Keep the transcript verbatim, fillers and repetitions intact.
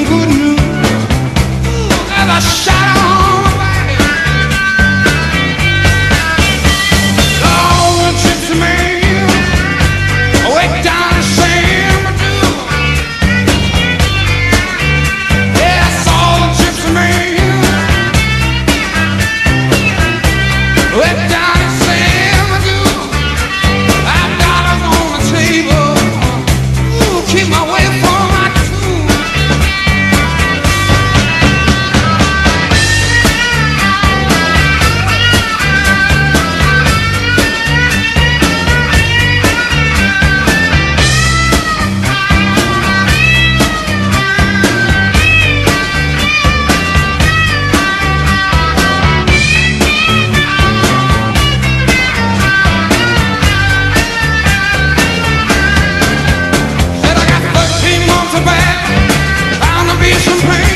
some good news. Ooh, there's a shadow on my back. Oh, gypsy man, way down in San Mateo. Yeah, I saw the gypsy man, way down in San Mateo. I've got us on the table. Ooh, keep my way from my tomb. Said I got thirteen months of bad, bound to be some pain.